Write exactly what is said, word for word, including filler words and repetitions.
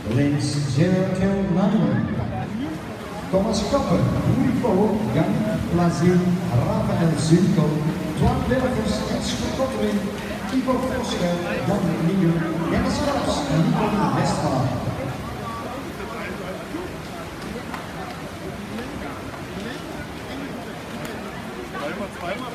Links zero till nine. Thomas Kappen, Louis Paul, Jan Plazin, Rafael Zinko, Twan Willigers, Esco Kottering, Ivo Vosger, Jan Nier, Dennis Klaas en Nico Westphal. Zweimal